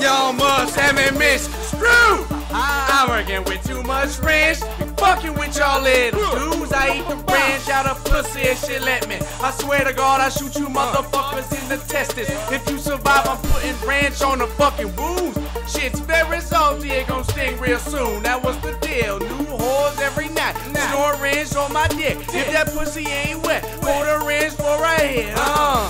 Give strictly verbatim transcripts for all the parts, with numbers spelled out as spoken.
Y'all must haven't missed. Screw! I'm working with too much ranch. Be fucking with y'all little dudes. I eat the ranch out of pussy and shit let me. I swear to God, I shoot you motherfuckers in the testes. If you survive, I'm putting ranch on the fucking wounds. Shit's very salty, it gon' sting real soon. That was the deal. New whores every night. Snort ranch on my dick. If that pussy ain't wet, pour the ranch for right here. Uh,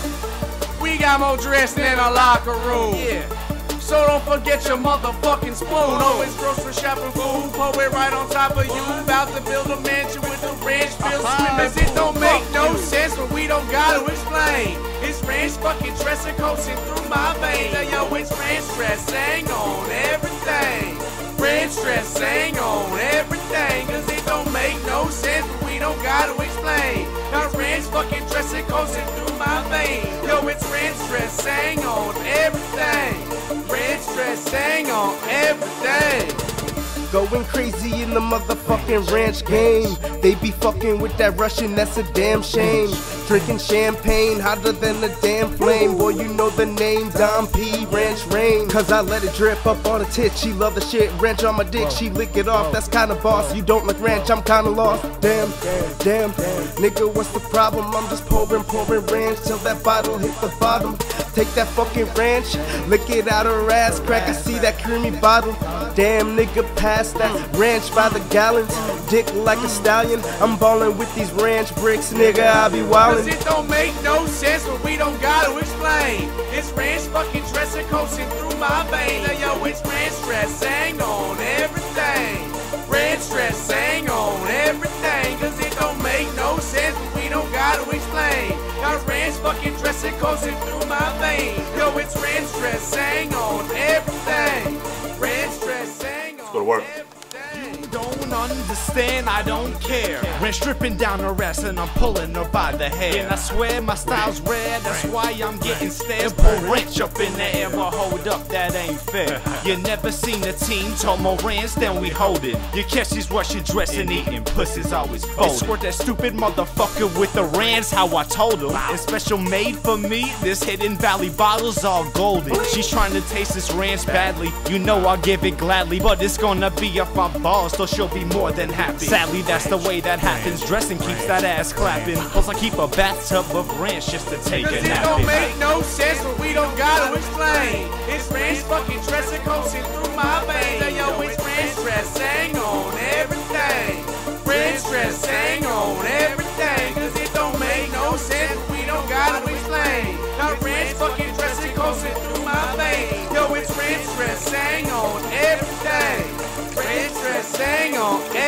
we got more dressing in our locker room. Yeah. So don't forget your motherfucking spoon. Always grocery shopping food, pour it right on top of you. About to build a mansion with the ranch filled swimmers. It don't make no sense, but we don't gotta explain. It's ranch fucking dressing coursing through my veins. Hey, yo, it's ranch dressing on everything. Ranch dressing on everything. Cause it don't make no sense, but we don't gotta explain. Now ranch fucking dressing coursing through my veins. Yo, it's ranch dressing on everything. Ranch dressing on everything. Going crazy in the motherfucking ranch game. They be fucking with that Russian, that's a damn shame. Drinking champagne hotter than a damn flame. Boy, you know the name, Dom P, Ranch Rain. Cause I let it drip up on the tit. She love the shit, ranch on my dick, she lick it off. That's kinda boss, you don't like ranch, I'm kinda lost. Damn, damn, nigga, what's the problem? I'm just pouring, pouring ranch till that bottle hit the bottom. Take that fucking ranch, lick it out her ass crack. I see that creamy bottle. Damn, nigga, pass that ranch by the gallons. Dick like a stallion. I'm ballin' with these ranch bricks, nigga. I be wildin'. Cause it don't make no sense, but we don't gotta explain. It's ranch fucking dressing coursing through my veins. Hey, yo, it's ranch dressing on everything. Ranch dressing on everything. Cause it don't make no sense, but we don't gotta explain. Got ranch fucking dressing coursing through my veins. Yo, it's ranch dressing on everything. Ranch dressing on go to work. everything. You don't understand, I don't care. Ranch dripping down her ass and I'm pulling her by the hair. And I swear my style's rare, that's why I'm getting stares. Pull ranch up in the air, well hold up, that ain't fair. You never seen a team talk more ranch than we hold it. You catch these Russian dressing eating, pussy's always folded. Squirt that stupid motherfucker with the ranch, how I told him. It's special made for me, this Hidden Valley bottle's all golden. She's trying to taste this ranch badly, you know I'll give it gladly. But it's gonna be up my balls, so she'll be more than happy. Sadly, that's the way that happens. Dressing keeps that ass clapping. Plus, I keep a bathtub of ranch just to take Cause a it nap don't in. make no sense, but we don't gotta explain. It's ranch fucking dressing coursing through my veins. Hey, yo, it's ranch dressing on everything. Ranch dressing on everything. Cause it don't make no sense, but we don't gotta explain. Now ranch fucking dressing coursing through my veins. Yo, it's ranch dressing on everything. Ranch dressing on everything.